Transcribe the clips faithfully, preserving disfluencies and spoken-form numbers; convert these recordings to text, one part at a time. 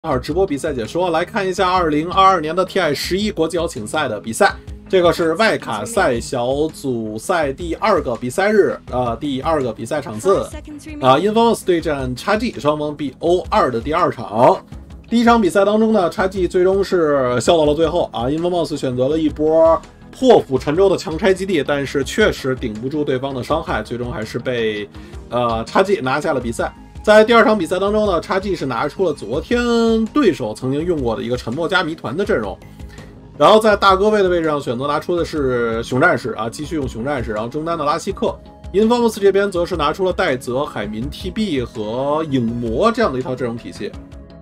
二直播比赛解说，来看一下二零二二年的 T I 十一国际邀请赛的比赛。这个是外卡赛小组赛第二个比赛日，呃，第二个比赛场次。啊 ，Infamous 对战 X G， 双方 B O 二的第二场。第一场比赛当中呢 ，X G 最终是笑到了最后啊 ，Infamous 选择了一波破釜沉舟的强拆基地，但是确实顶不住对方的伤害，最终还是被呃 X G 拿下了比赛。在第二场比赛当中呢 ，X G 是拿出了昨天对手曾经用过的一个沉默加谜团的阵容，然后在大哥位的位置上选择拿出的是熊战士啊，继续用熊战士，然后中单的拉希克。Infamous 这边则是拿出了戴泽、海民、T B 和影魔这样的一套阵容体系。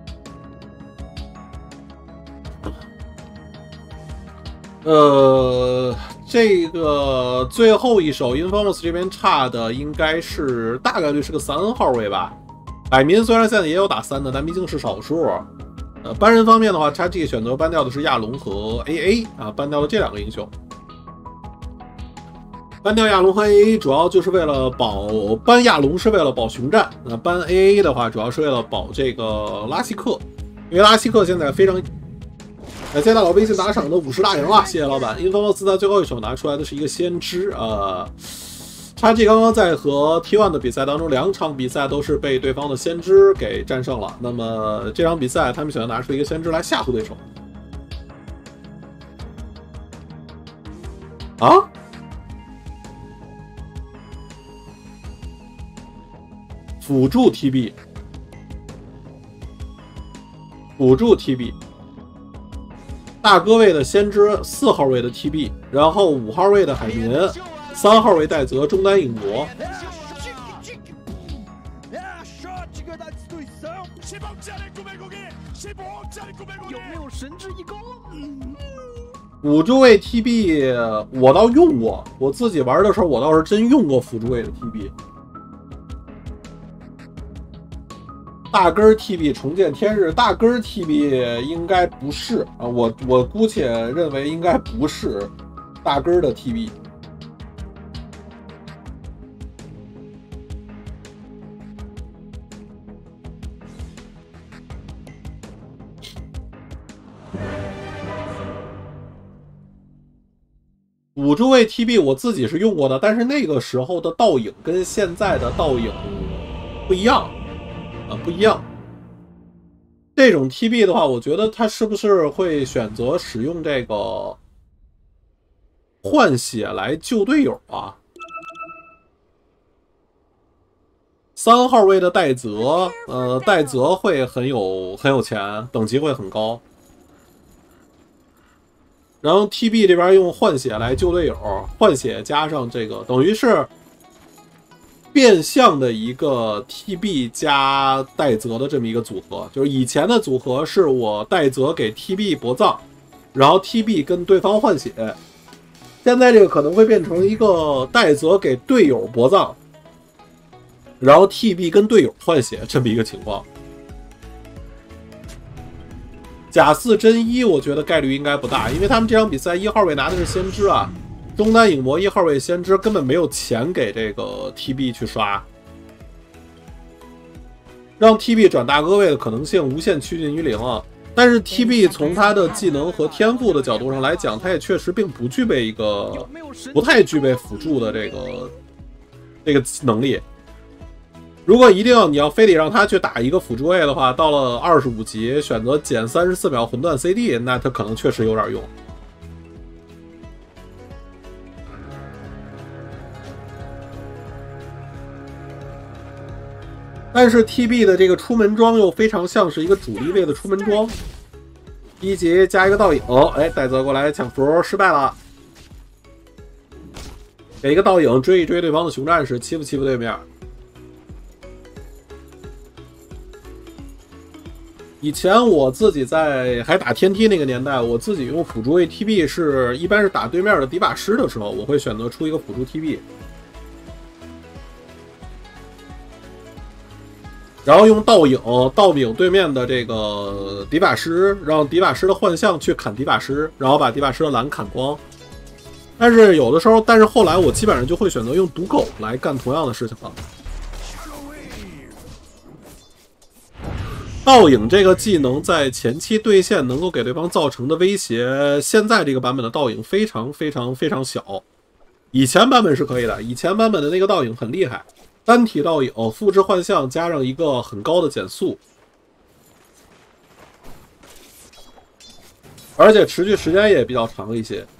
呃，这个最后一手 Infamous 这边差的应该是大概率是个三号位吧。海民虽然现在也有打三的，但毕竟是少数。呃，班人方面的话 ，X G 选择ban掉的是亚龙和 A A 啊，ban掉了这两个英雄。ban掉亚龙和 A A 主要就是为了保ban亚龙是为了保熊战，那ban A A 的话主要是为了保这个拉希克，因为拉希克现在非常。感谢大佬微信打赏的五十大洋啊，谢谢老板。Infamous 在最后一手拿出来的是一个先知，呃。X G 刚刚在和 T 一 的比赛当中，两场比赛都是被对方的先知给战胜了。那么这场比赛，他们选择拿出一个先知来吓唬对手。啊？辅助 T B， 辅助 T B， 大哥位的先知，四号位的 T B， 然后五号位的海民。三号位戴泽，中单影魔。有没有神之一高？辅助位 T B 我倒用过，我自己玩的时候我倒是真用过辅助位的 T B。大根 T B 重见天日，大根 T B 应该不是啊，我我姑且认为应该不是大根的 T B。辅助位 T B 我自己是用过的，但是那个时候的倒影跟现在的倒影不一样啊，不一样。这种 T B 的话，我觉得他是不是会选择使用这个换血来救队友啊？三号位的戴泽，呃，戴泽会很有很有钱，等级会很高。然后 T B 这边用换血来救队友，换血加上这个，等于是变相的一个 T B 加戴泽的这么一个组合。就是以前的组合是我戴泽给 T B 搏葬，然后 T B 跟对方换血。现在这个可能会变成一个戴泽给队友搏葬，然后 T B 跟队友换血这么一个情况。假四真一，我觉得概率应该不大，因为他们这场比赛一号位拿的是先知啊，中单影魔一号位先知根本没有钱给这个 T B 去刷，让 T B 转大哥位的可能性无限趋近于零啊。但是 T B 从他的技能和天赋的角度上来讲，他也确实并不具备一个不太具备辅助的这个这个能力。如果一定要你要非得让他去打一个辅助位的话，到了二十五级选择减三十四秒魂断 C D， 那他可能确实有点用。但是 T B 的这个出门装又非常像是一个主力位的出门装，一级加一个倒影，哎，戴泽过来抢符失败了，给一个倒影追一追对方的熊战士，欺负欺负对面。以前我自己在还打天梯那个年代，我自己用辅助位 T B 是一般是打对面的迪法师的时候，我会选择出一个辅助 T B， 然后用倒影倒影对面的这个迪法师，让迪法师的幻象去砍迪法师，然后把迪法师的蓝砍光。但是有的时候，但是后来我基本上就会选择用毒狗来干同样的事情了。 倒影这个技能在前期对线能够给对方造成的威胁，现在这个版本的倒影非常非常非常小。以前版本是可以的，以前版本的那个倒影很厉害，单体倒影复制幻象加上一个很高的减速，而且持续时间也比较长一些。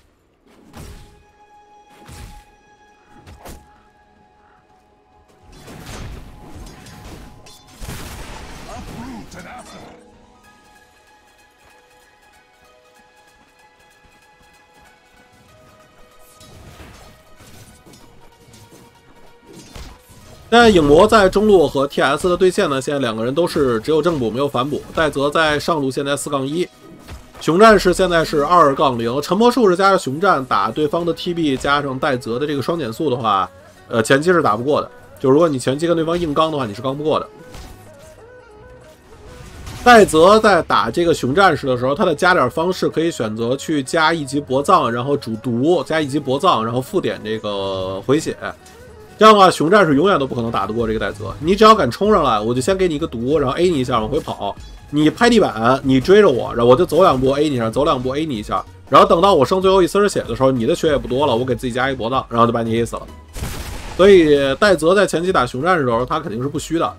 但影魔在中路和 T S 的对线呢，现在两个人都是只有正补没有反补。戴泽在上路现在四杠一，熊战士现在是二杠零。沉默术士加上熊战打对方的 T B 加上戴泽的这个双减速的话，呃，前期是打不过的。就如果你前期跟对方硬刚的话，你是刚不过的。戴泽在打这个熊战士的时候，他的加点方式可以选择去加一级搏藏，然后主毒，加一级搏藏，然后附点这个回血。这样的话，熊战士永远都不可能打得过这个戴泽。你只要敢冲上来，我就先给你一个毒，然后 A 你一下往回跑。你拍地板，你追着我，然后我就走两步 A 你一下，走两步 A 你一下。然后等到我剩最后一丝血的时候，你的血也不多了，我给自己加一搏藏，然后就把你 A 死了。所以戴泽在前期打熊战士的时候，他肯定是不虚的。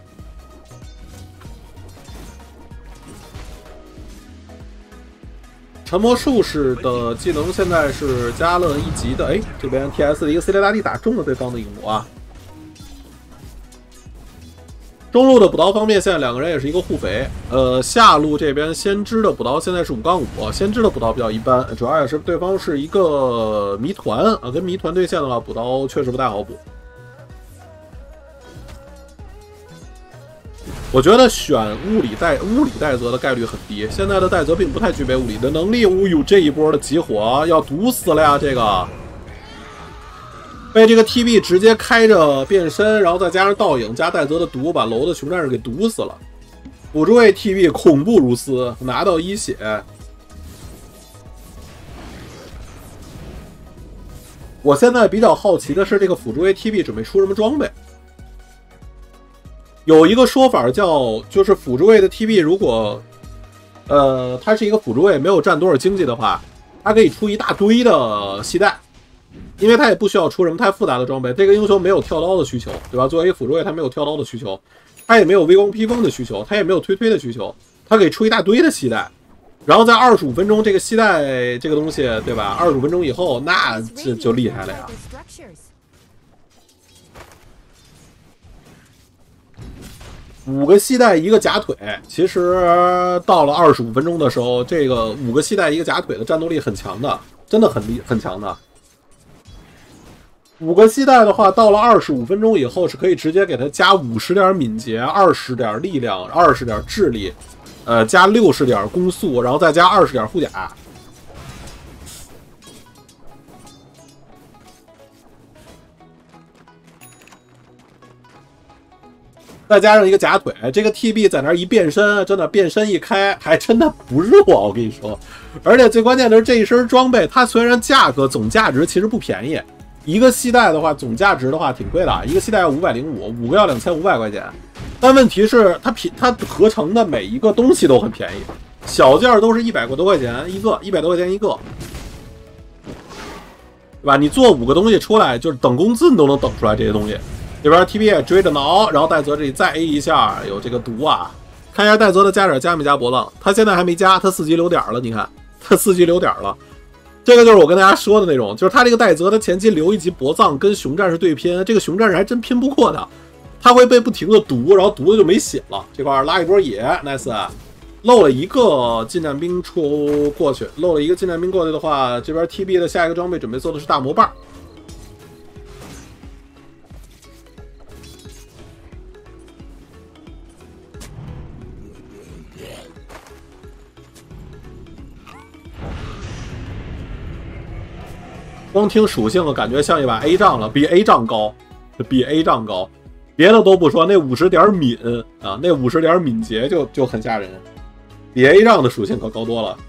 沉默术士的技能现在是加了一级的，哎，这边 T S 的一个 C 雷大地打中了对方的影魔啊。中路的补刀方面，现在两个人也是一个互肥。呃，下路这边先知的补刀现在是五杠五，先知的补刀比较一般，主要也是对方是一个谜团啊，跟谜团对线的话，补刀确实不太好补。我觉得选物理戴物理戴泽的概率很低，现在的戴泽并不太具备物理的能力。哦呦，这一波的集火要毒死了呀！这个被这个 T B 直接开着变身，然后再加上倒影加戴泽的毒，把楼的熊战士给毒死了。辅助位 T B 恐怖如斯，拿到一血。我现在比较好奇的是，这个辅助位 T B 准备出什么装备？有一个说法叫，就是辅助位的 T B 如果，呃，它是一个辅助位，没有占多少经济的话，它可以出一大堆的系带，因为它也不需要出什么太复杂的装备。这个英雄没有跳刀的需求，对吧？作为一个辅助位，它没有跳刀的需求，它也没有微光披风的需求，它也没有推推的需求，它可以出一大堆的系带，然后在二十五分钟这个系带这个东西，对吧？二十五分钟以后，那这就厉害了呀。五个系带一个假腿，其实到了二十五分钟的时候，这个五个系带一个假腿的战斗力很强的，真的很厉很强的。五个系带的话，到了二十五分钟以后是可以直接给它加五十点敏捷、二十点力量、二十点智力，呃，加六十点攻速，然后再加二十点护甲。再加上一个假腿，这个 T B 在那一变身，真的变身一开，还真的不弱，我跟你说。而且最关键的是这一身装备，它虽然价格总价值其实不便宜，一个系带的话总价值的话挺贵的，一个系带要五百零五，五个要两千五百块钱。但问题是它品它合成的每一个东西都很便宜，小件都是一百多块钱一个，一百多块钱一个，对吧？你做五个东西出来，就是等工资你都能等出来这些东西。这边 T B 追着挠，然后戴泽这里再 A 一下，有这个毒啊！看一下戴泽的加点加没加搏浪，他现在还没加，他四级留点了，你看他四级留点了。这个就是我跟大家说的那种，就是他这个戴泽他前期留一级搏藏跟熊战士对拼，这个熊战士还真拼不过他，他会被不停的毒，然后毒的就没血了。这块拉一波野 ，nice， 漏了一个近战兵出过去，漏了一个近战兵过去的话，这边 T B 的下一个装备准备做的是大魔棒。光听属性了，感觉像一把 A 杖了，比 A 杖高，比 A 杖高。别的都不说，那五十点敏啊，那五十点敏捷就就很吓人，比 A 杖的属性可高多了。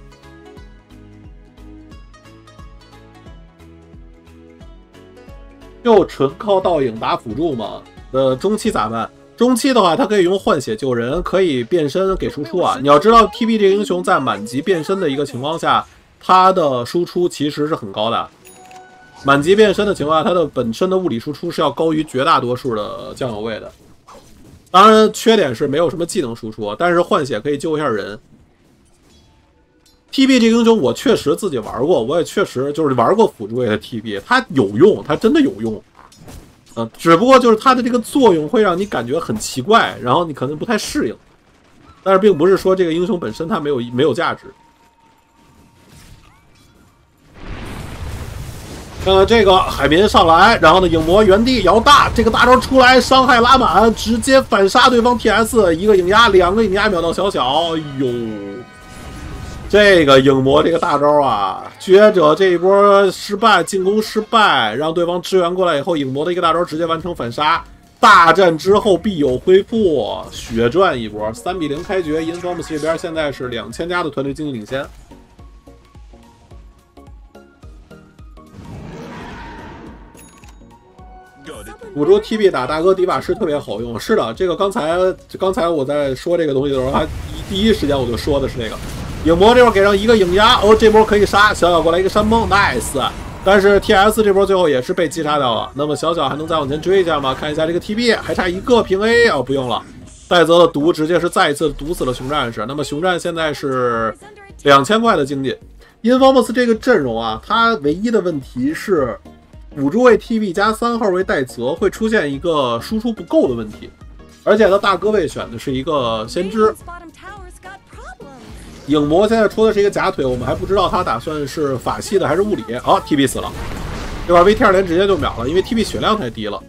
就纯靠倒影打辅助嘛？呃，中期咋办？ 中期的话，它可以用换血救人，可以变身给输出啊。你要知道 T B 这个英雄在满级变身的一个情况下，它的输出其实是很高的。满级变身的情况下，它的本身的物理输出是要高于绝大多数的酱油位的。当然，缺点是没有什么技能输出，但是换血可以救一下人。T B 这个英雄我确实自己玩过，我也确实就是玩过辅助位的 T B， 它有用，它真的有用。呃，只不过就是它的这个作用会让你感觉很奇怪，然后你可能不太适应。但是并不是说这个英雄本身它没有没有价值。呃，这个海绵上来，然后呢，影魔原地摇大，这个大招出来，伤害拉满，直接反杀对方 T S， 一个影压，两个影压秒到小小，哎呦！这个影魔这个大招啊，觉者这一波失败，进攻失败，让对方支援过来以后，影魔的一个大招直接完成反杀。大战之后必有恢复，血赚一波，三比零开局。Informs 这边现在是两千加的团队经济领先。辅助 T B 打大哥迪瓦斯特别好用，是的，这个刚才刚才我在说这个东西的时候，他第一时间我就说的是这个。影魔这波给上一个影压，哦，这波可以杀，小小过来一个山崩 ，nice。但是 T S 这波最后也是被击杀掉了。那么小小还能再往前追一下吗？看一下这个 T B 还差一个平 A 哦，不用了。戴泽的毒直接是再一次毒死了熊战士。那么熊战现在是两千块的经济。Informs 这个阵容啊，它唯一的问题是辅助位 T B 加三号位戴泽会出现一个输出不够的问题，而且他大哥位选的是一个先知。影魔现在出的是一个假腿，我们还不知道他打算是法系的还是物理。好、哦、，T B 死了，这块 V T 二连直接就秒了，因为 T B 血量太低了。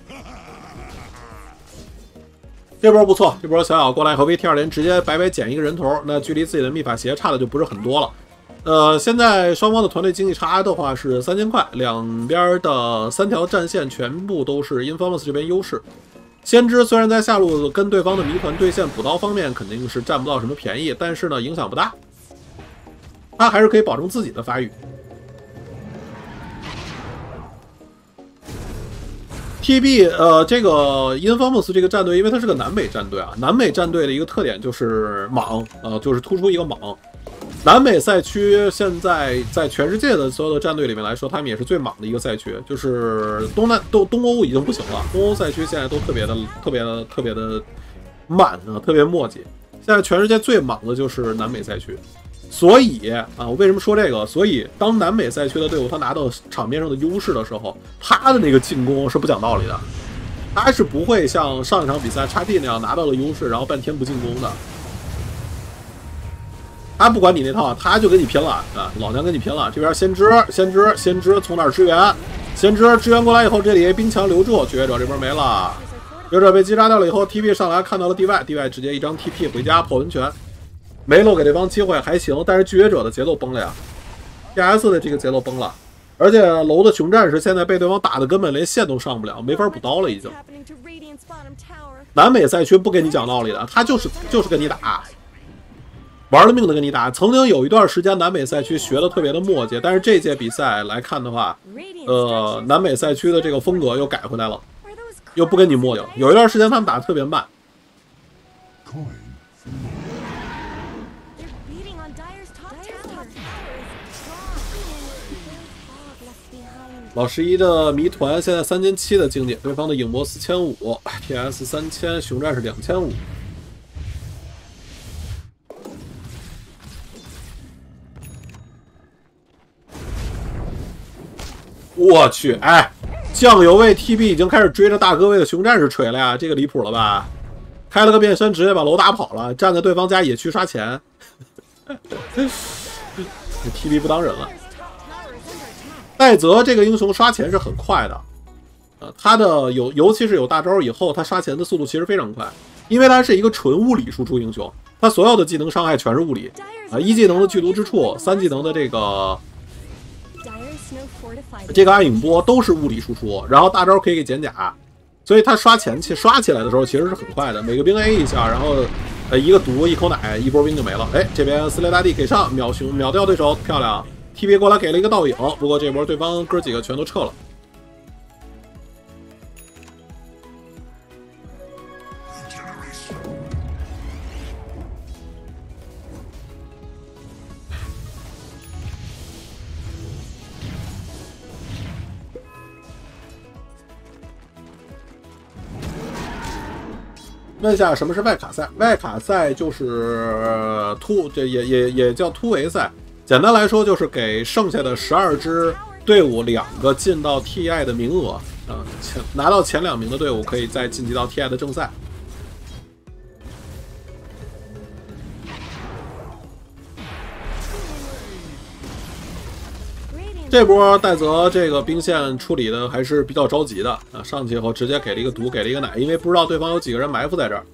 这波不错，这波小小过来和 V T 二连直接白白捡一个人头，那距离自己的秘法鞋差的就不是很多了。呃，现在双方的团队经济差的话是三千块，两边的三条战线全部都是 Informs 这边优势。先知虽然在下路跟对方的谜团对线补刀方面肯定是占不到什么便宜，但是呢影响不大，他还是可以保证自己的发育。T B 呃，这个 Informs 这个战队，因为它是个南美战队啊，南美战队的一个特点就是莽，呃，就是突出一个莽。南美赛区现在在全世界的所有的战队里面来说，他们也是最莽的一个赛区，就是东南东东欧已经不行了，东欧赛区现在都特别的特别的特别的慢啊，特别磨叽。现在全世界最莽的就是南美赛区，所以啊，我为什么说这个？所以当南美赛区的队伍他拿到场面上的优势的时候，他的那个进攻是不讲道理的，他是不会像上一场比赛叉 D 那样拿到了优势，然后半天不进攻的。他不管你那套，他就跟你拼了啊！老娘跟你拼了！这边先知，先知，先知从哪儿支援？先知支援过来以后，这里冰墙留住，绝者这边没了，绝者被击杀掉了以后 ，T B 上来看到了 D Y，D Y 直接一张 T P 回家泡温泉，没漏给对方机会还行，但是拒绝者的节奏崩了呀 ，T S 的这个节奏崩了，而且楼的熊战士现在被对方打的根本连线都上不了，没法补刀了已经。南美赛区不跟你讲道理的，他就是就是跟你打。玩了命的跟你打，曾经有一段时间南美赛区学的特别的磨叽，但是这届比赛来看的话，呃，南美赛区的这个风格又改回来了，又不跟你磨叽了。有一段时间他们打的特别慢。老十一的谜团现在三千七的经济，对方的影魔四千五 ，T S 三千，熊战是两千五。我去，哎，酱油位 T B 已经开始追着大哥位的熊战士锤了呀，这个离谱了吧？开了个变身，直接把楼打跑了，站在对方家野区刷钱。T B 不当人了。戴泽这个英雄刷钱是很快的，呃，他的有尤其是有大招以后，他刷钱的速度其实非常快，因为他是一个纯物理输出英雄，他所有的技能伤害全是物理啊，一技能的剧毒之处，三技能的这个。这个暗影波都是物理输出，然后大招可以给减甲，所以他刷钱起刷起来的时候其实是很快的，每个兵 A 一下，然后呃一个毒一口奶一波兵就没了。哎，这边撕裂大地给上秒熊秒掉对手，漂亮 ！T B 过来给了一个倒影，不过这波对方哥几个全都撤了。 问一下什么是外卡赛？外卡赛就是突，这也也也叫突围赛。简单来说，就是给剩下的十二支队伍两个进到 T I 的名额啊，前拿到前两名的队伍可以再晋级到 T I 的正赛。这波戴泽这个兵线处理的还是比较着急的啊！上去以后直接给了一个毒，给了一个奶，因为不知道对方有几个人埋伏在这儿。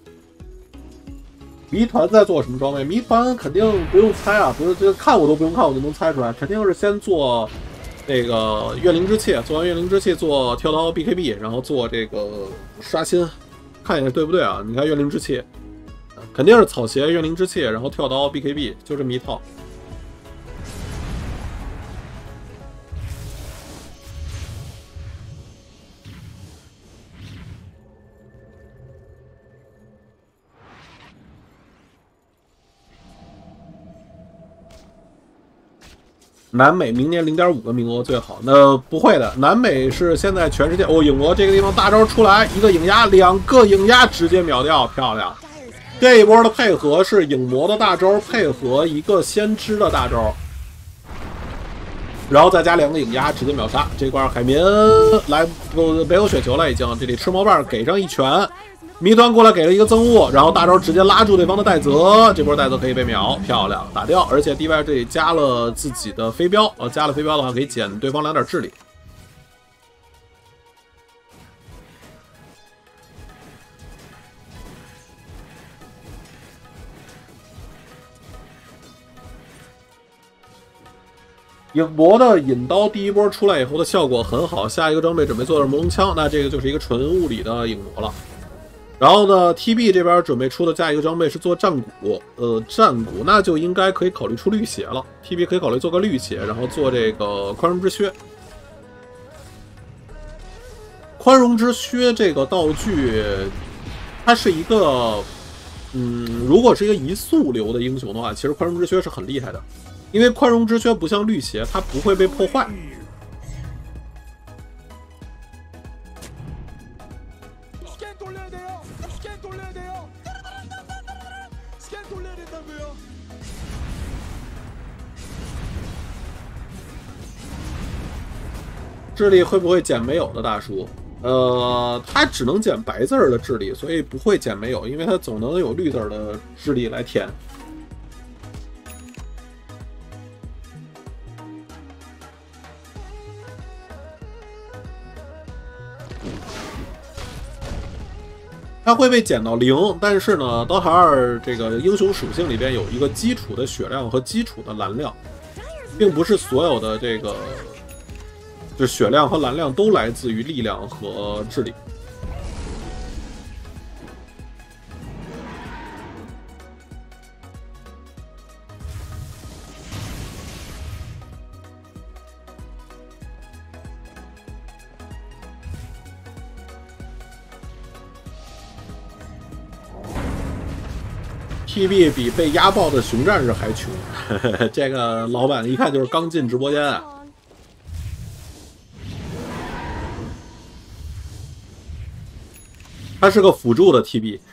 谜团在做什么装备？谜团肯定不用猜啊，不是这看我都不用看，我就能猜出来，肯定是先做那个怨灵之气，做完怨灵之气做跳刀 B K B， 然后做这个刷新，看一下对不对啊？你看怨灵之气，肯定是草鞋怨灵之气，然后跳刀 B K B， 就这么一套。南美明年 零点五 个名额最好，那不会的。南美是现在全世界哦，影魔这个地方大招出来，一个影压，两个影压直接秒掉，漂亮。这一波的配合是影魔的大招配合一个先知的大招，然后再加两个影压直接秒杀。这块海绵来不没有雪球了，已经这里吃毛棒给上一拳。谜团过来给了一个增物，然后大招直接拉住对方的戴泽，这波戴泽可以被秒，漂亮打掉，而且 D Y 这里加了自己的飞镖，呃，加了飞镖的话可以减对方两点智力。影魔的引刀第一波出来以后的效果很好，下一个装备准备做的是魔龙枪，那这个就是一个纯物理的影魔了。然后呢 ，T B 这边准备出的下一个装备是做战鼓，呃，战鼓那就应该可以考虑出绿血了。T B 可以考虑做个绿血，然后做这个宽容之靴。宽容之靴这个道具，它是一个，嗯，如果是一个移速流的英雄的话，其实宽容之靴是很厉害的，因为宽容之靴不像绿血，它不会被破坏。智力会不会减没有的大叔？呃，他只能减白字儿的智力，所以不会减没有，因为他总能有绿字儿的智力来填。它会被减到零，但是呢，刀塔二这个英雄属性里边有一个基础的血量和基础的蓝量，并不是所有的这个。就血量和蓝量都来自于力量和智力。T B 比被压爆的熊战士还穷，这个老板一看就是刚进直播间啊。他是个辅助的 T B，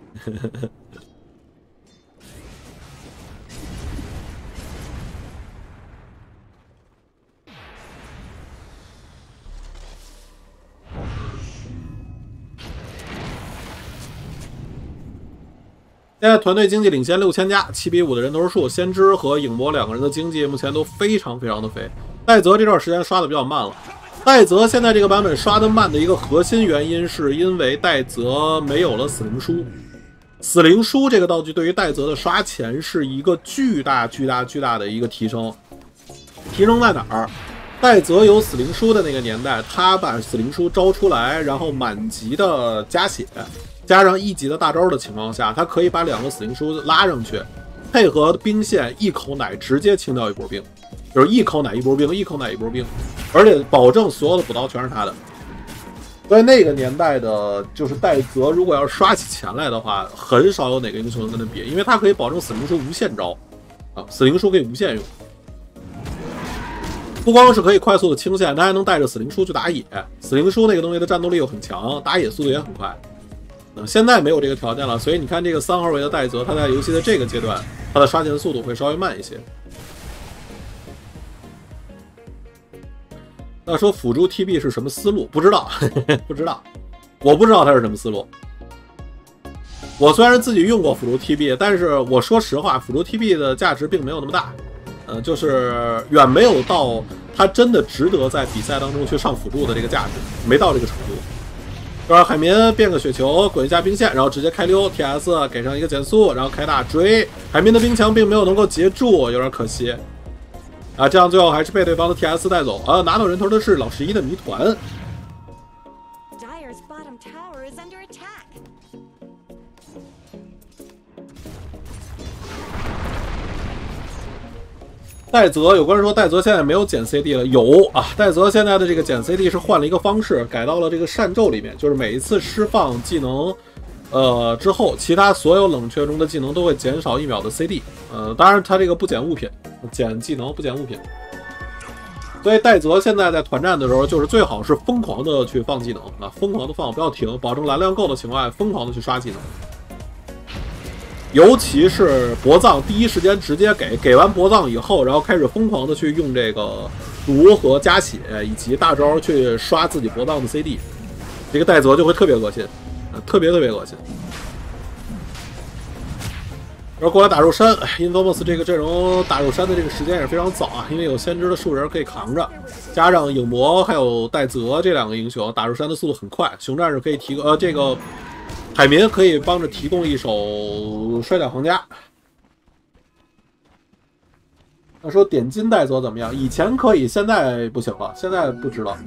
现在团队经济领先六千加，七比五的人头数，先知和影魔两个人的经济目前都非常非常的肥。戴泽这段时间刷的比较慢了。戴泽现在这个版本刷的慢的一个核心原因，是因为戴泽没有了死灵书。死灵书这个道具对于戴泽的刷钱是一个巨大巨大巨大的一个提升。提升在哪儿？戴泽有死灵书的那个年代，他把死灵书招出来，然后满级的加血，加上一级的大招的情况下，他可以把两个死灵书拉上去，配合兵线一口奶直接清掉一波兵。就是一口奶一波兵，一口奶一波兵，而且保证所有的补刀全是他的。所以那个年代的，就是戴泽，如果要是刷起钱来的话，很少有哪个英雄能跟他比，因为他可以保证死灵书无限招啊，死灵书可以无限用。不光是可以快速的清线，他还能带着死灵书去打野。死灵书那个东西的战斗力又很强，打野速度也很快。 嗯，现在没有这个条件了，所以你看这个三号位的戴泽，他在游戏的这个阶段，他的刷钱速度会稍微慢一些。那说辅助 T B 是什么思路？不知道，呵呵不知道，我不知道它是什么思路。我虽然自己用过辅助 T B， 但是我说实话，辅助 T B 的价值并没有那么大，呃，就是远没有到它真的值得在比赛当中去上辅助的这个价值，没到这个程度。就是海绵变个雪球，滚一下兵线，然后直接开溜 T S 给上一个减速，然后开大追。海绵的兵墙并没有能够截住，有点可惜。啊，这样最后还是被对方的 T S 带走。啊，拿到人头的是老十一的谜团。戴泽，有观众说戴泽现在没有减 C D 了，有啊。戴泽现在的这个减 C D 是换了一个方式，改到了这个扇咒里面，就是每一次释放技能，呃之后，其他所有冷却中的技能都会减少一秒的 C D。呃，当然它这个不减物品，减技能不减物品。所以戴泽现在在团战的时候，就是最好是疯狂的去放技能啊，疯狂的放，不要停，保证蓝量够的情况下，疯狂的去刷技能。尤其是博藏，第一时间直接给，给完博藏以后，然后开始疯狂的去用这个毒和加血以及大招去刷自己博藏的 C D， 这个戴泽就会特别恶心，呃、特别特别恶心。然后过来打肉山 ，Infamous 这个阵容打肉山的这个时间也是非常早啊，因为有先知的树人可以扛着，加上影魔还有戴泽这两个英雄，打肉山的速度很快。熊战士可以提呃这个。海绵可以帮着提供一手摔角行家。那说点金戴泽怎么样？以前可以，现在不行了，现在不知道。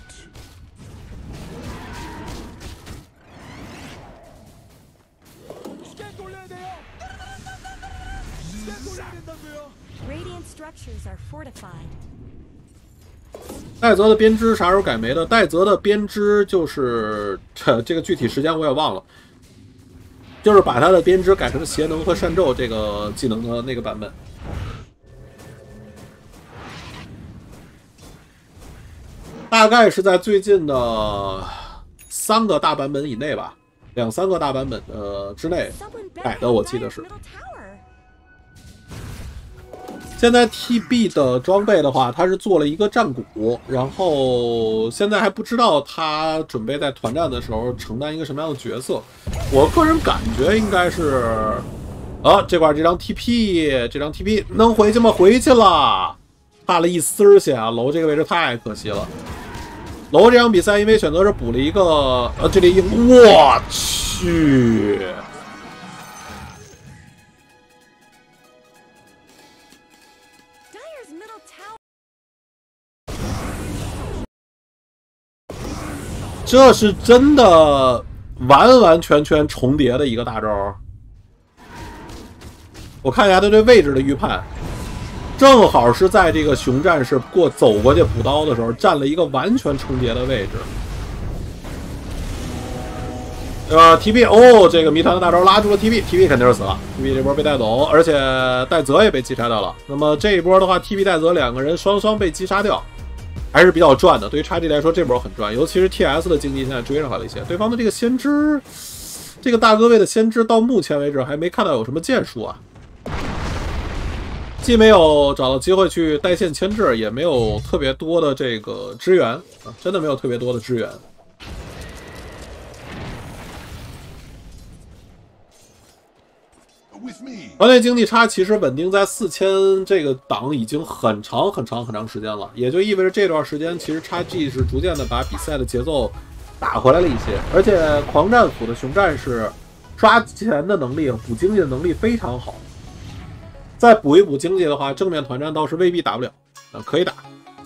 戴泽的编织啥时候改没的？戴泽的编织就是这这个具体时间我也忘了，就是把他的编织改成邪能和善咒这个技能的那个版本。大概是在最近的三个大版本以内吧，两三个大版本呃之内改的，我记得是。现在 T B 的装备的话，他是做了一个战鼓，然后现在还不知道他准备在团战的时候承担一个什么样的角色。我个人感觉应该是，啊，这块这张 T P， 这张 T P 能回去吗？回去了，差了一丝血啊！楼这个位置太可惜了。楼这场比赛因为选择是补了一个，呃，这里一，我去。这是真的完完全全重叠的一个大招。我看一下他对位置的预判，正好是在这个熊战士过走过去补刀的时候，占了一个完全重叠的位置。呃 ，T B 哦，这个谜团的大招拉住了 T B，T B 肯定是死了 ，T B 这波被带走，而且戴泽也被击杀掉了。那么这一波的话 ，T B 戴泽两个人双双被击杀掉。还是比较赚的，对于叉 G 来说，这波很赚，尤其是 T S 的经济现在追上来了一些。对方的这个先知，这个大哥位的先知，到目前为止还没看到有什么建树啊，既没有找到机会去带线牵制，也没有特别多的这个支援啊，真的没有特别多的支援。团队经济差其实稳定在四千这个档已经很长很长很长时间了，也就意味着这段时间其实 X G 是逐渐的把比赛的节奏打回来了一些，而且狂战斧的熊战士刷钱的能力和补经济的能力非常好，再补一补经济的话，正面团战倒是未必打不了，呃，可以打。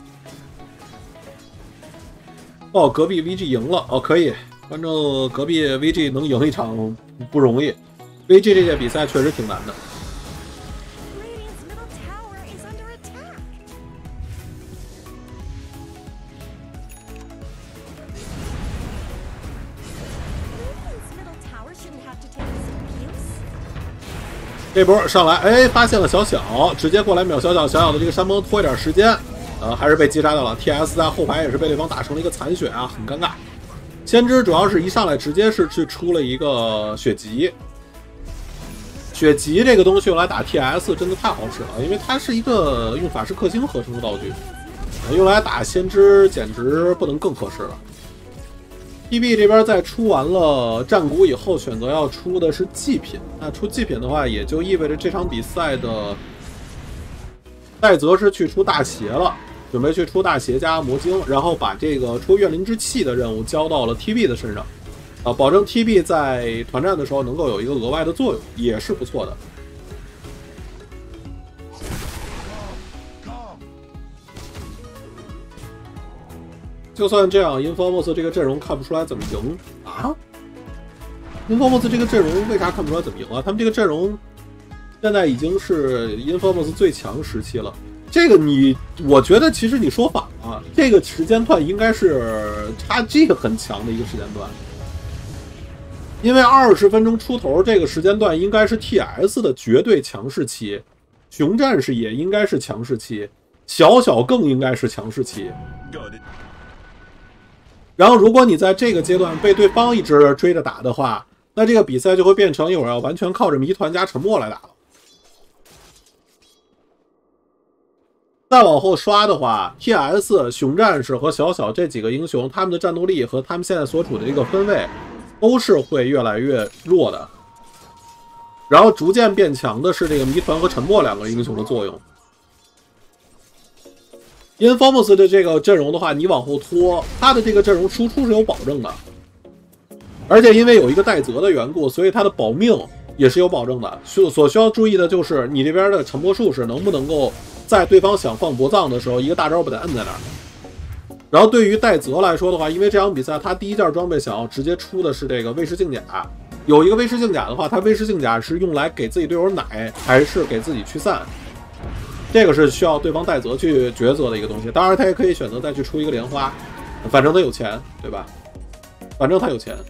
哦，隔壁 V G 赢了，哦，可以，反正隔壁 V G 能赢一场不容易。V G 这届比赛确实挺难的。这波上来，哎，发现了小小，直接过来秒小小，小小的这个山崩拖一点时间，呃，还是被击杀掉了。T S 在后排也是被对方打成了一个残血啊，很尴尬。 先知主要是一上来直接是去出了一个血疾，血疾这个东西用来打 T S 真的太好使了，因为它是一个用法师克星合成的道具，用来打先知简直不能更合适了。T B 这边在出完了战鼓以后，选择要出的是祭品。那出祭品的话，也就意味着这场比赛的戴泽是去出大邪了。准备去出大邪加魔晶，然后把这个出怨灵之气的任务交到了 T B 的身上，啊，保证 T B 在团战的时候能够有一个额外的作用，也是不错的。就算这样 ，Infamous 这个阵容看不出来怎么赢啊 ？Infamous 这个阵容为啥看不出来怎么赢啊？他们这个阵容现在已经是 Infamous 最强时期了。这个你，我觉得其实你说反了，这个时间段应该是 X G 很强的一个时间段，因为二十分钟出头这个时间段应该是 T S 的绝对强势期，熊战士也应该是强势期，小小更应该是强势期。然后如果你在这个阶段被对方一直追着打的话，那这个比赛就会变成一会儿要完全靠着谜团加沉默来打了。再往后刷的话 ，T S、熊战士和小小这几个英雄，他们的战斗力和他们现在所处的这个分位，都是会越来越弱的。然后逐渐变强的是这个谜团和沉默两个英雄的作用。Infamous 的这个阵容的话，你往后拖，他的这个阵容输出是有保证的，而且因为有一个戴泽的缘故，所以他的保命也是有保证的。所需要注意的就是你这边的沉默术士能不能够在对方想放博藏的时候，一个大招把他摁在那儿。然后对于戴泽来说的话，因为这场比赛他第一件装备想要直接出的是这个卫士镜甲，有一个卫士镜甲的话，他卫士镜甲是用来给自己队友奶，还是给自己驱散？这个是需要对方戴泽去抉择的一个东西。当然，他也可以选择再去出一个莲花，反正他有钱，对吧？反正他有钱。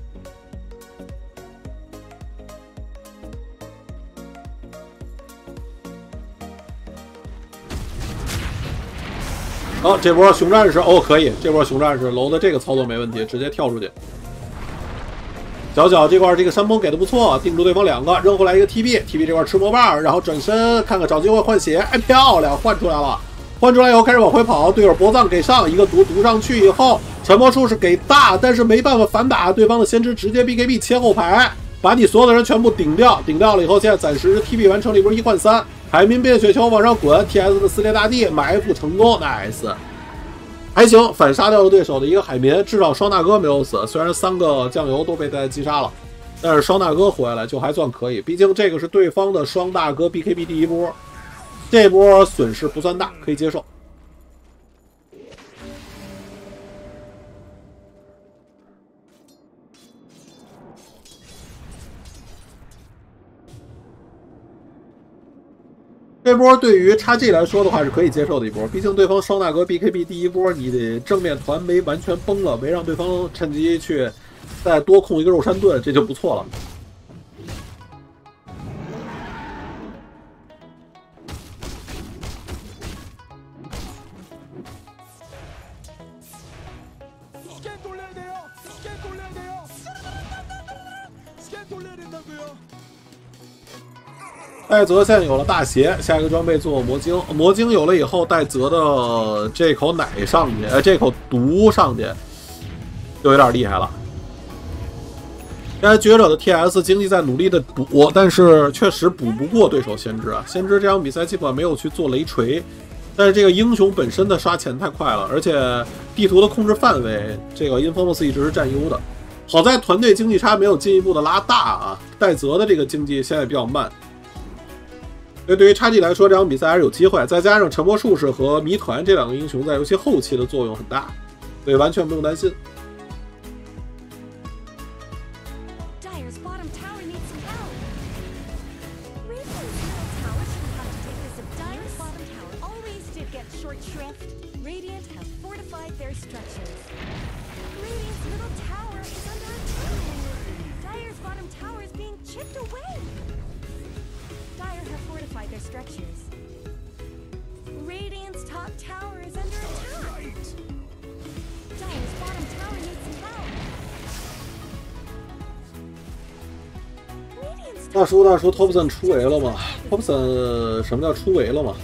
哦，这波熊战士哦可以，这波熊战士楼的这个操作没问题，直接跳出去。小小这块这个山崩给的不错，定住对方两个，扔回来一个 T B，T B 这块吃魔棒，然后转身看看找机会换血，哎漂亮，换出来了，换出来以后开始往回跑，队友博藏给上一个毒毒上去以后，沉默术是给大，但是没办法反打，对方的先知直接 B K B 切后排，把你所有的人全部顶掉，顶掉了以后，现在暂时 T B 完成了一波一换三。海绵变雪球往上滚 ，T S 的撕裂大地埋伏成功 ，nice， 还行，反杀掉了对手的一个海绵，至少双大哥没有死，虽然三个酱油都被他击杀了，但是双大哥回来就还算可以，毕竟这个是对方的双大哥 B K B 第一波，这波损失不算大，可以接受。这波对于 X G 来说的话是可以接受的一波，毕竟对方双大哥 B K B 第一波，你的正面团没完全崩了，没让对方趁机去再多控一个肉山盾，这就不错了。戴泽现在有了大邪，下一个装备做魔晶，魔晶有了以后，戴泽的这口奶上去，呃，这口毒上去，就有点厉害了。现在觉者的 T S 经济在努力的补，但是确实补不过对手先知啊。先知这场比赛尽管没有去做雷锤，但是这个英雄本身的刷钱太快了，而且地图的控制范围，这个 Infamous 一直是占优的。好在团队经济差没有进一步的拉大啊，戴泽的这个经济现在比较慢。所以对于 X G 来说，这场比赛还是有机会，再加上沉默术士和谜团这两个英雄在游戏后期的作用很大，所以完全不用担心。 Their structures. Radiant's top tower is under attack. Dire's bottom tower needs some help. 大叔大叔 ，Thompson 出围了吗 ？Thompson 什么叫出围了吗？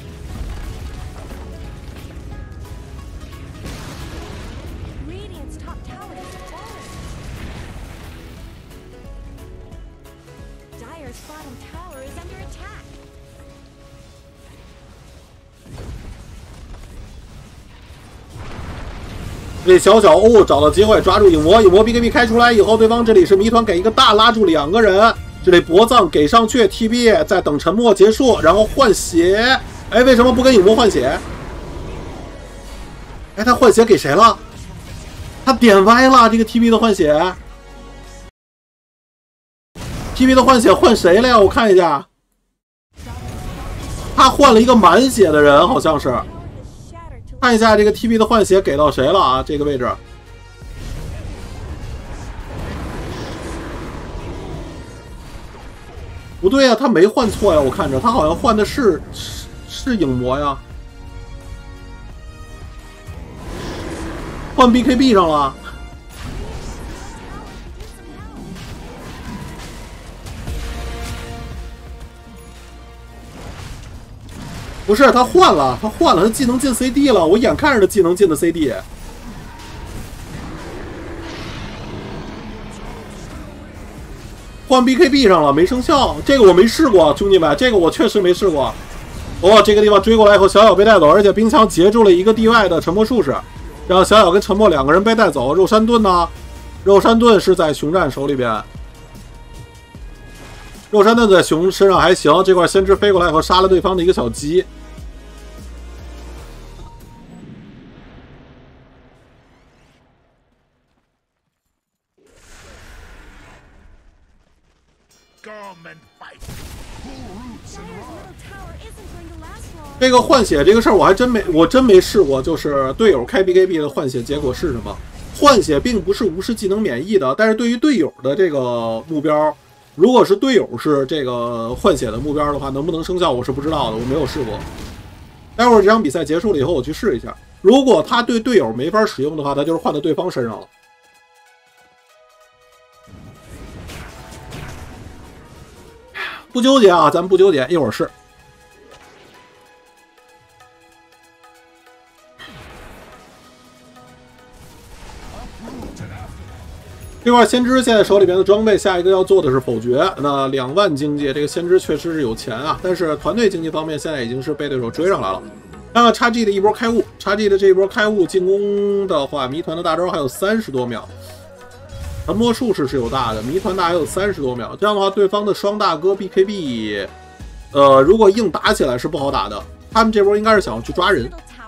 这小小哦找到机会抓住影魔，影魔 B K B 开出来以后，对方这里是谜团给一个大拉住两个人，这里博藏给上去 T B 在等沉默结束，然后换血。哎，为什么不跟影魔换血？哎，他换血给谁了？他点歪了这个 T B 的换血。T B 的换血换谁了呀？我看一下，他换了一个满血的人，好像是。 看一下这个 T B 的换血给到谁了啊？这个位置不对呀、啊，他没换错呀，我看着他好像换的是是是影魔呀，换 B K B 上了。不是他换了，他换了，他技能进 C D 了，我眼看着他技能进的 C D。换 B K B 上了，没生效，这个我没试过，兄弟们，这个我确实没试过。哦，这个地方追过来以后，小小被带走，而且冰枪截住了一个地外的沉默术士，让小小跟沉默两个人被带走。肉山盾呢？肉山盾是在熊战手里边。 肉山盾在熊身上还行，这块先知飞过来以后杀了对方的一个小鸡。这个换血这个事儿我还真没，我真没试过，就是队友开 B K B 的换血结果是什么？换血并不是无视技能免疫的，但是对于队友的这个目标。 如果是队友是这个换血的目标的话，能不能生效我是不知道的，我没有试过。待会儿这场比赛结束了以后，我去试一下。如果他对队友没法使用的话，他就是换到对方身上了。不纠结啊，咱们不纠结，一会儿试。这块先知现在手里边的装备，下一个要做的是否决。那两万经济，这个先知确实是有钱啊，但是团队经济方面现在已经是被对手追上来了。看看 X G 的一波开悟 ，X G 的这一波开悟进攻的话，谜团的大招还有三十多秒，沉默术士是有大的，谜团大还有三十多秒。这样的话，对方的双大哥 B K B， 呃，如果硬打起来是不好打的。他们这波应该是想要去抓人。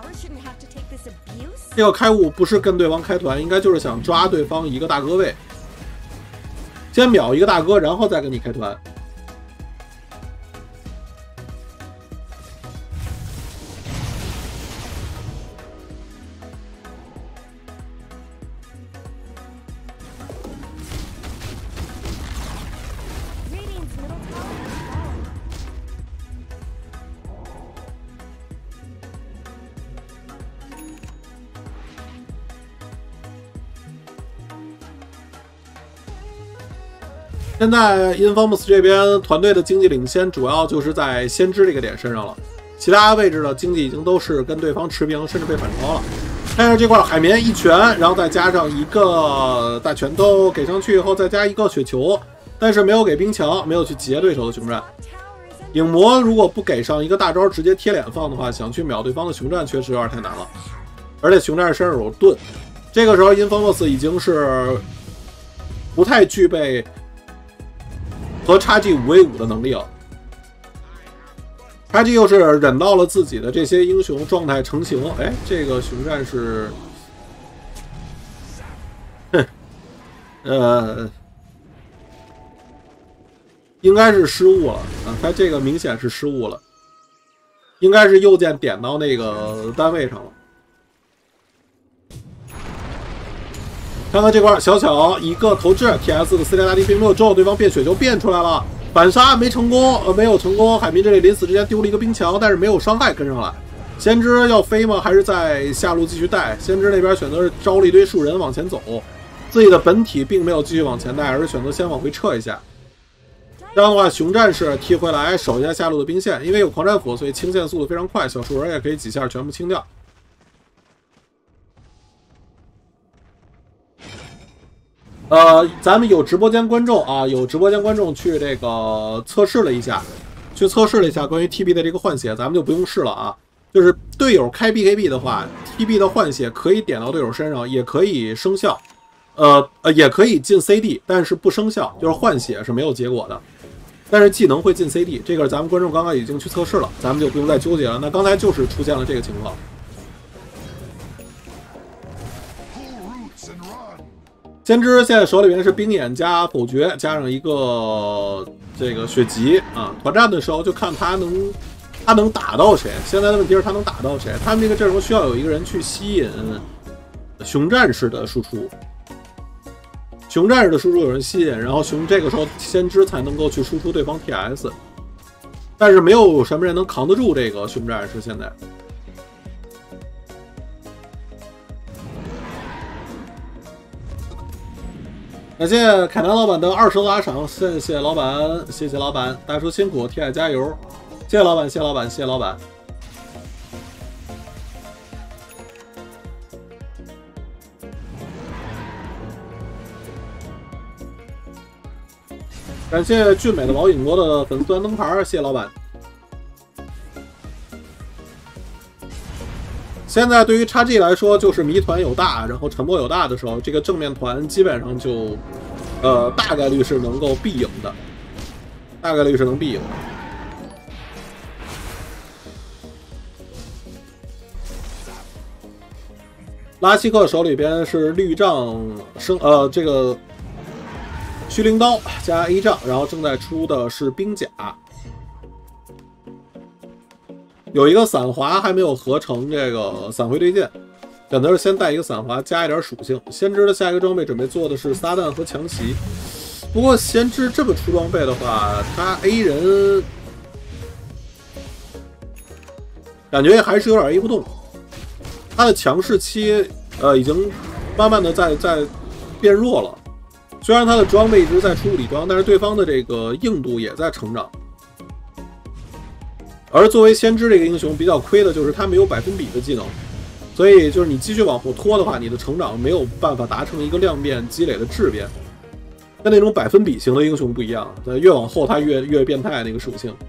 这个开悟不是跟对方开团，应该就是想抓对方一个大哥位，先秒一个大哥，然后再跟你开团。现在 Infamous 这边团队的经济领先，主要就是在先知这个点身上了，其他位置的经济已经都是跟对方持平，甚至被反超了。但是这块海绵一拳，然后再加上一个大拳头给上去以后，再加一个雪球，但是没有给冰墙，没有去截对手的熊战。影魔如果不给上一个大招直接贴脸放的话，想去秒对方的熊战确实有点太难了，而且熊战身上有盾，这个时候 Infamous 已经是不太具备。 和 X G 五 v 五的能力了 ，X G 又是忍到了自己的这些英雄状态成型。哎，这个熊战是，哼，呃，应该是失误了啊，他这个明显是失误了，应该是右键点到那个单位上了。 看看这块，小巧一个投掷 ，T S 的撕裂大地并没有中，对方变雪球变出来了，反杀没成功，呃，没有成功。海明这里临死之前丢了一个冰墙，但是没有伤害跟上来。先知要飞吗？还是在下路继续带？先知那边选择是招了一堆树人往前走，自己的本体并没有继续往前带，而是选择先往回撤一下。 这样的话，熊战士踢回来守一下下路的兵线，因为有狂战斧，所以清线速度非常快，小树人也可以几下全部清掉。呃，咱们有直播间观众啊，有直播间观众去这个测试了一下，去测试了一下关于 T B 的这个换血，咱们就不用试了啊。就是队友开 B K B 的话 ，T B 的换血可以点到队友身上，也可以生效，呃呃，也可以进 C D， 但是不生效，就是换血是没有结果的。但是技能会进 C D， 这个咱们观众刚刚已经去测试了，咱们就不用再纠结了。那刚才就是出现了这个情况。先知现在手里边是冰眼加否决，加上一个这个血疾啊。团战的时候就看他能他能打到谁。现在的问题是他能打到谁？他们这个阵容需要有一个人去吸引熊战士的输出。熊战士的输出有人吸引，然后熊这个时候先知才能够去输出对方 T S， 但是没有什么人能扛得住这个熊战士现在。感谢凯南老板的二十打赏，谢谢老板，谢谢老板，大叔辛苦 ，T I 加油，谢谢老板，谢谢老板，谢谢老板。感谢俊美的毛影国的粉丝团灯牌，谢谢老板。现在对于 X G 来说，就是谜团有大，然后沉默有大的时候，这个正面团基本上就，呃，大概率是能够必赢的，大概率是能必赢的。拉希克手里边是绿杖生呃这个。虚灵刀加 A 杖，然后正在出的是冰甲，有一个散滑还没有合成这个散回对剑，选择是先带一个散滑加一点属性。先知的下一个装备准备做的是撒旦和强袭，不过先知这么出装备的话，他 A 人感觉还是有点 A 不动，他的强势期呃已经慢慢的在在变弱了。虽然他的装备一直在出礼装，但是对方的这个硬度也在成长。而作为先知这个英雄比较亏的就是他没有百分比的技能，所以就是你继续往后拖的话，你的成长没有办法达成一个量变积累的质变。跟那种百分比型的英雄不一样，越往后他越越变态那个属性。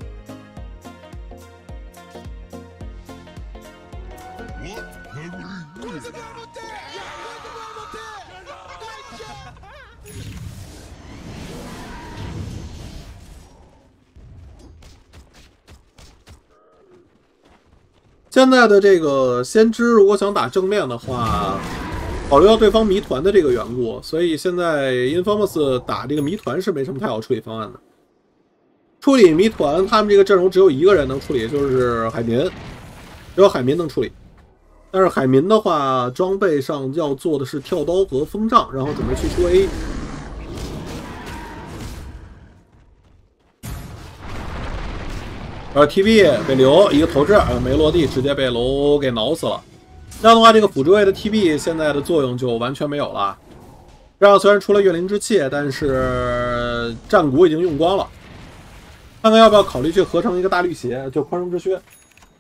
现在的这个先知如果想打正面的话，考虑到对方谜团的这个缘故，所以现在 Infamous 打这个谜团是没什么太好处理方案的。处理谜团，他们这个阵容只有一个人能处理，就是海民，只有海民能处理。但是海民的话，装备上要做的是跳刀和风杖，然后准备去出 A。而 T B 被留一个投掷，呃，没落地，直接被楼给挠死了。这样的话，这个辅助位的 T B 现在的作用就完全没有了。这样虽然出了怨灵之气，但是战鼓已经用光了。看看要不要考虑去合成一个大绿鞋，就宽容之靴。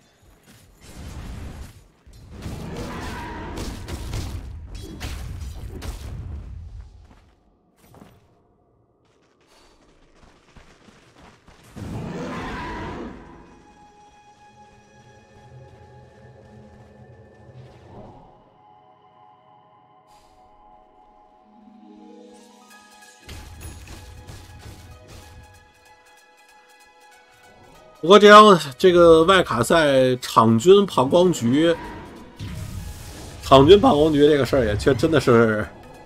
不过这张这个外卡赛场均膀胱局，场均膀胱局这个事儿也却真的是，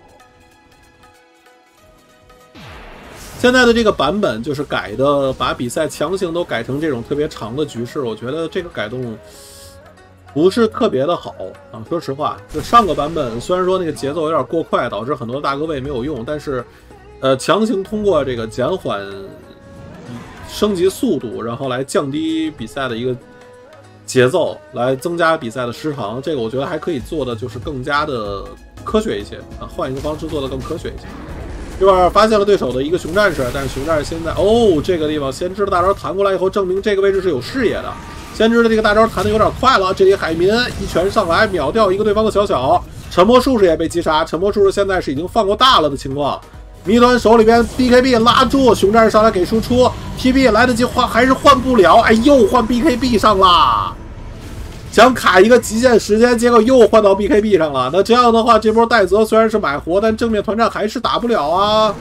现在的这个版本就是改的，把比赛强行都改成这种特别长的局势，我觉得这个改动不是特别的好啊。说实话，就上个版本虽然说那个节奏有点过快，导致很多大哥位没有用，但是呃强行通过这个减缓升级速度，然后来降低比赛的一个节奏，来增加比赛的时长，这个我觉得还可以做的就是更加的科学一些啊，换一个方式做的更科学一些。不这边发现了对手的一个熊战士，但是熊战士现在哦，这个地方先知的大招弹过来以后，证明这个位置是有视野的。先知的这个大招弹的有点快了，这里海民一拳上来秒掉一个对方的小小，沉默术士也被击杀，沉默术士现在是已经放过大了的情况。谜团手里边 B K B 拉住，熊战士上来给输出 ，T B 来得及换还是换不了，哎，又换 B K B 上啦。想卡一个极限时间，结果又换到 B K B 上了。那这样的话，这波戴泽虽然是买活，但正面团战还是打不了啊。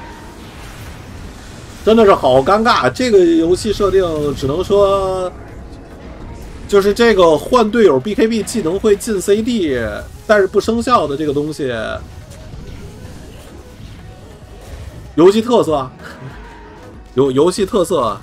真的是好尴尬，这个游戏设定只能说，就是这个换队友 B K B 技能会进 C D， 但是不生效的这个东西，游戏特色，游游戏特色。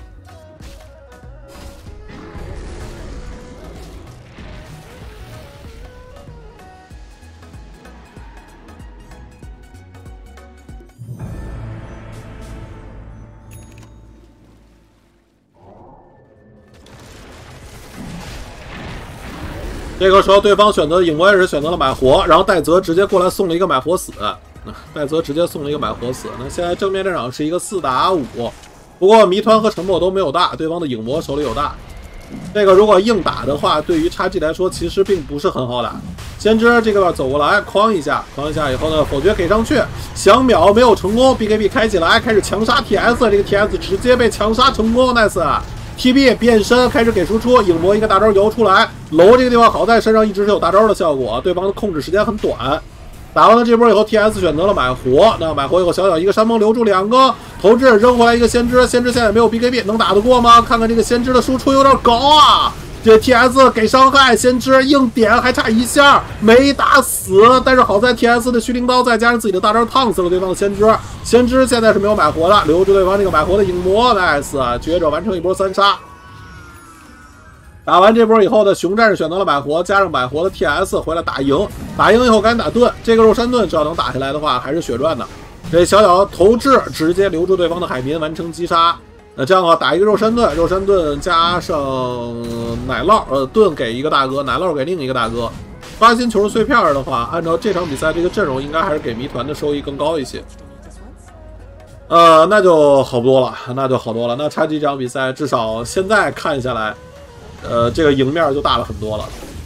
这个时候，对方选择影魔也是选择了买活，然后戴泽直接过来送了一个买活死，戴泽直接送了一个买活死。那现在正面战场是一个四打五，不过谜团和沉默都没有大，对方的影魔手里有大。这个如果硬打的话，对于 X G 来说其实并不是很好打。先知这个走过来，哐一下，哐一下以后呢，否决给上去，想秒没有成功 ，B K B 开起来，开始强杀 T S， 这个 T S 直接被强杀成功 ，nice。T B 变身开始给输出，影魔一个大招摇出来，楼这个地方好在身上一直是有大招的效果，对方的控制时间很短。打完了这波以后 ，T S 选择了买活，那买活以后小小一个山崩留住两个，投掷扔回来一个先知，先知现在没有 B K B， 能打得过吗？看看这个先知的输出有点高啊。这 T S 给伤害，先知硬点还差一下没打死，但是好在 T S 的虚灵刀再加上自己的大招烫死了对方的先知，先知现在是没有买活的，留住对方这个买活的影魔 ，nice， 觉者完成一波三杀。打完这波以后的熊战士选择了买活，加上买活的 T S 回来打赢，打赢以后赶紧打盾，这个肉山盾只要能打下来的话还是血赚的。这小小投掷直接留住对方的海民，完成击杀。那这样的话，打一个肉山盾，肉山盾加上奶酪，呃，盾给一个大哥，奶酪给另一个大哥。八星球碎片的话，按照这场比赛这个阵容，应该还是给谜团的收益更高一些。呃，那就好多了，那就好多了。那X G这场比赛至少现在看下来，呃，这个赢面就大了很多了。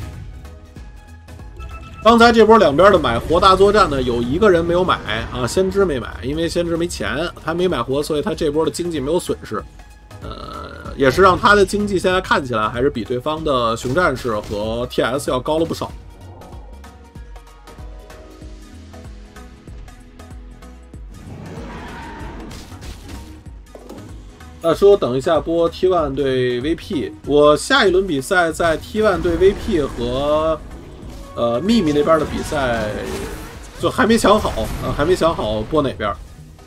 刚才这波两边的买活大作战呢，有一个人没有买啊，先知没买，因为先知没钱，他没买活，所以他这波的经济没有损失。呃，也是让他的经济现在看起来还是比对方的熊战士和 T S 要高了不少。那说等一下播 T 一 对 V P， 我下一轮比赛在 T 一 对 V P 和呃秘密那边的比赛就还没想好啊，还没想好播哪边。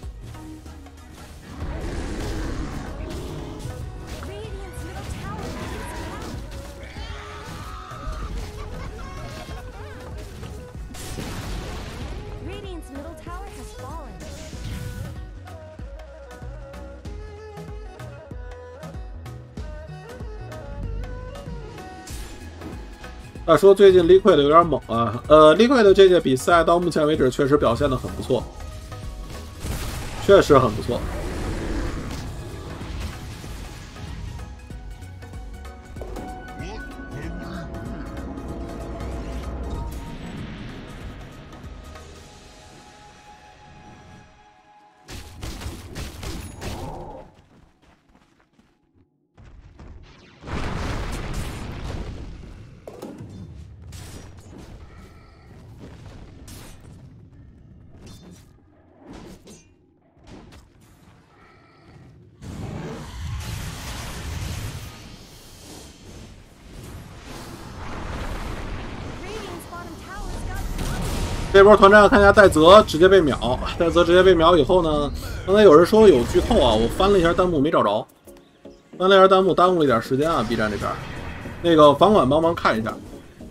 他说最近 Liquid 有点猛啊，呃 ，Liquid 的这届比赛到目前为止确实表现的很不错，确实很不错。这波团战看一下戴泽直接被秒，戴泽直接被秒以后呢，刚才有人说有剧透啊，我翻了一下弹幕没找着，翻了一下弹幕耽误了一点时间啊 ，B 站这边，那个房管帮忙看一下。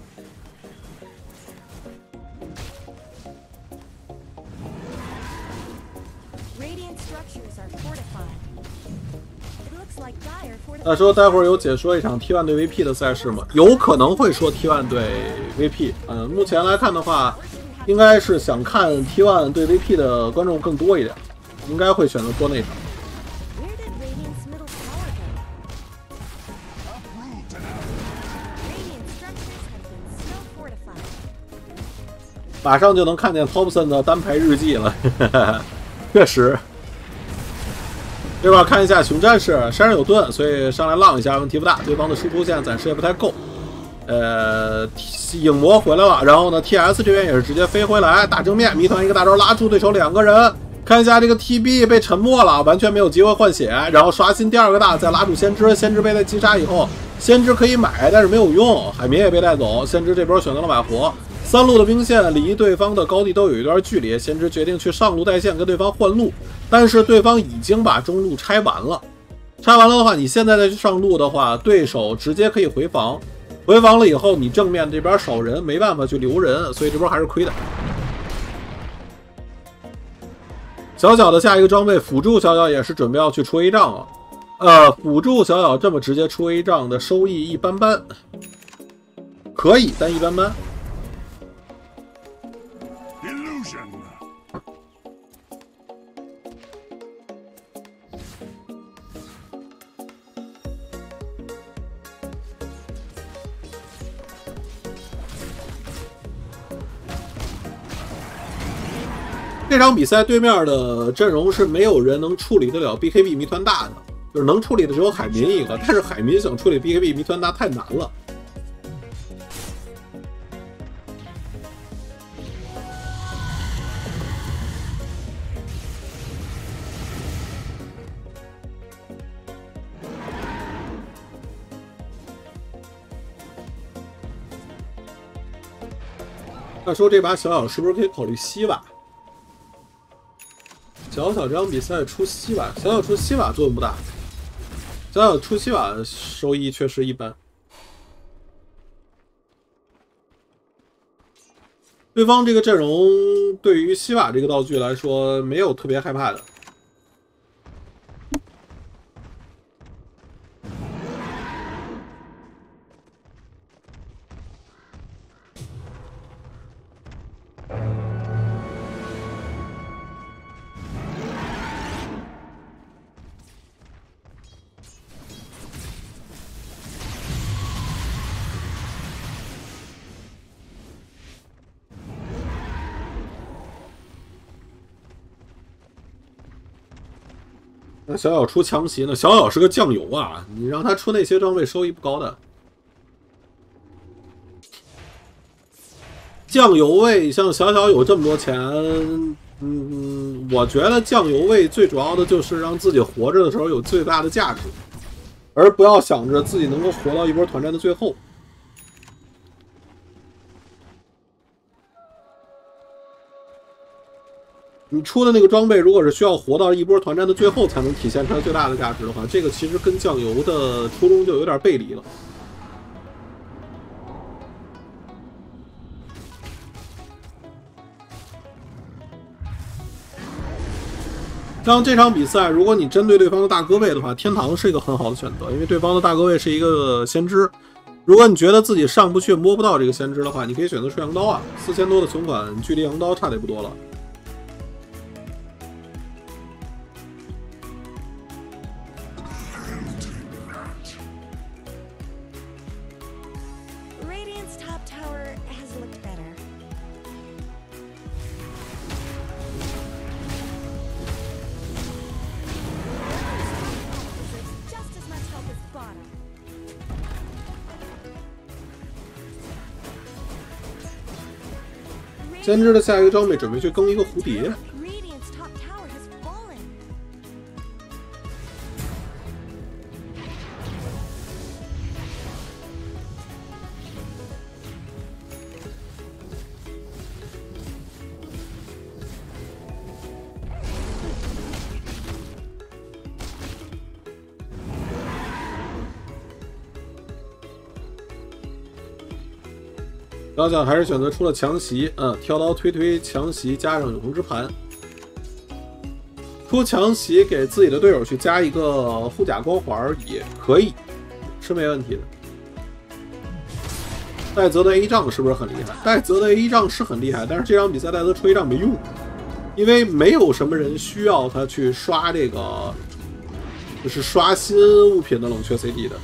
他说待会儿有解说一场 T 一 对 V P 的赛事吗？有可能会说 T 一 对 V P， 嗯，目前来看的话，应该是想看 T 一 对 V P 的观众更多一点。 应该会选择做那场。 Where did Radiant's middle tower go? Radiant structures have been snow fortified. 马上就能看见 Thompson 的单排日记了，确实。这块看一下熊战士，身上有盾，所以上来浪一下问题不大。对方的输出现在暂时也不太够。呃，影魔回来了，然后呢 ，T S 这边也是直接飞回来，大正面谜团一个大招拉住对手两个人。看一下这个 T B 被沉默了，完全没有机会换血，然后刷新第二个大，再拉住先知，先知被他击杀以后，先知可以买，但是没有用，海绵也被带走，先知这波选择了买活。 三路的兵线离对方的高地都有一段距离，先知决定去上路带线跟对方换路，但是对方已经把中路拆完了。拆完了的话，你现在再去上路的话，对手直接可以回防，回防了以后，你正面这边少人，没办法去留人，所以这波还是亏的。小小的下一个装备辅助，小小也是准备要去出 A 仗了。呃，辅助小小这么直接出 A 仗的收益一般般，可以，但一般般。 这场比赛对面的阵容是没有人能处理得了 B K B 谜团大的，就是能处理的只有海民一个，但是海民想处理 B K B 谜团大太难了。那说这把小小是不是可以考虑西瓦？ 小小这场比赛出西瓦，小小出西瓦作用不大。小小出西瓦收益确实一般。对方这个阵容对于西瓦这个道具来说没有特别害怕的。那小小出强袭呢？小小是个酱油啊，你让他出那些装备收益不高的。酱油位像小小有这么多钱，嗯，我觉得酱油位最主要的就是让自己活着的时候有最大的价值，而不要想着自己能够活到一波团战的最后。 你出的那个装备，如果是需要活到一波团战的最后才能体现出来最大的价值的话，这个其实跟酱油的初衷就有点背离了。像这场比赛，如果你针对对方的大哥位的话，天堂是一个很好的选择，因为对方的大哥位是一个先知。如果你觉得自己上不去、摸不到这个先知的话，你可以选择出羊刀啊，四千多的存款，距离羊刀差的也不多了。 先知的下一个装备准备去更一个蝴蝶。小小还是选择出了强袭，嗯，跳刀推推强袭，加上永恒之盘，出强袭给自己的队友去加一个护甲光环也可以，是没问题的。戴泽的 A 仗是不是很厉害？戴泽的 A 仗是很厉害，但是这场比赛戴泽出 A 仗没用。 因为没有什么人需要他去刷这个，就是刷新物品的冷却 C D 的。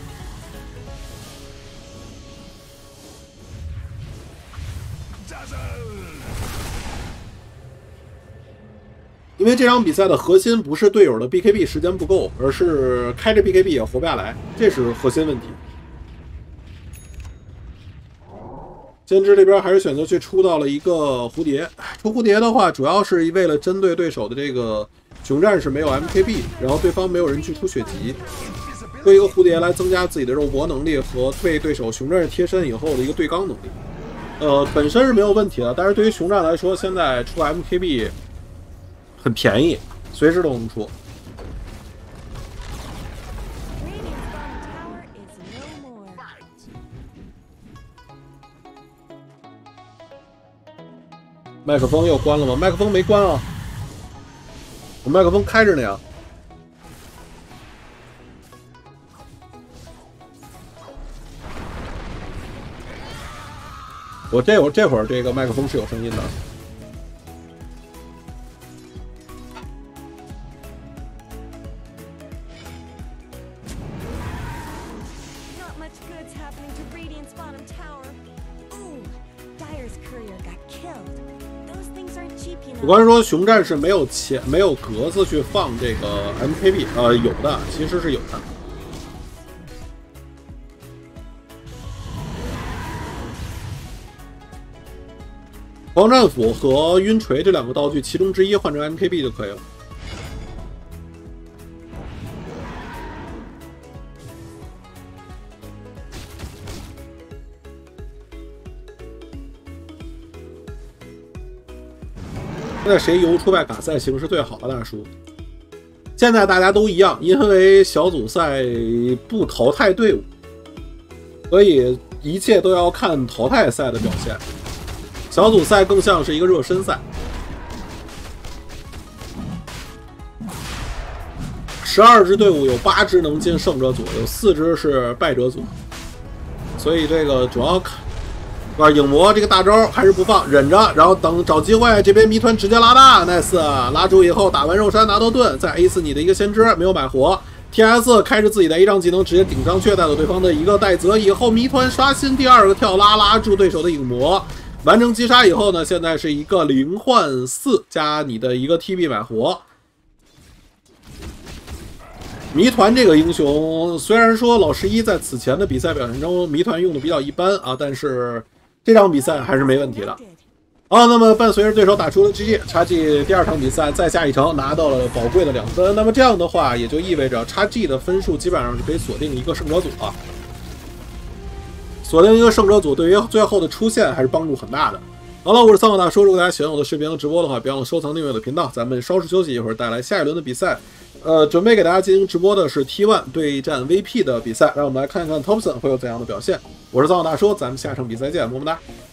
因为这场比赛的核心不是队友的 B K B 时间不够，而是开着 B K B 也活不下来，这是核心问题。监制这边还是选择去出到了一个蝴蝶，出蝴蝶的话，主要是为了针对对手的这个熊战士没有 M K B， 然后对方没有人去出血级，出一个蝴蝶来增加自己的肉搏能力和对对手熊战士贴身以后的一个对刚能力。呃，本身是没有问题的，但是对于熊战来说，现在出 M K B 很便宜，随时都能出。麦克风又关了吗？麦克风没关啊，我麦克风开着呢呀。我这会儿这会儿这个麦克风是有声音的。有关说熊战士没有钱没有格子去放这个 M K B， 呃，有的，其实是有的。狂战斧和晕锤这两个道具，其中之一换成 M K B 就可以了。现在谁游出外卡赛形势最好啊，大叔？现在大家都一样，因为小组赛不淘汰队伍，所以一切都要看淘汰赛的表现。小组赛更像是一个热身赛。十二支队伍有八支能进胜者组，有四支是败者组，所以这个主要看。啊，影魔这个大招还是不放，忍着，然后等找机会，这边谜团直接拉大 ，nice， 拉住以后打完肉山拿到盾，再 A 死你的一个先知，没有买活 ，T S 开着自己的 A 障技能直接顶上去，带走对方的一个带泽以后，谜团刷新第二个跳拉，拉住对手的影魔，完成击杀以后呢，现在是一个零换四加你的一个 T B 买活。谜团这个英雄，虽然说老十一在此前的比赛表现中谜团用的比较一般啊，但是。这场比赛还是没问题的。好，那么伴随着对手打出了 G G， 叉 G 第二场比赛再下一城，拿到了宝贵的两分。那么这样的话，也就意味着叉 G 的分数基本上是可以锁定一个胜者组了。锁定一个胜者组，对于最后的出线还是帮助很大的。好了，我是三号大叔，如果大家喜欢我的视频和直播的话，别忘了收藏订阅我的频道。咱们稍事休息一会儿，带来下一轮的比赛。呃，准备给大家进行直播的是 T 一 对战 V P 的比赛，让我们来看看 Thompson 会有怎样的表现。我是藏网大叔，咱们下场比赛见，么么哒。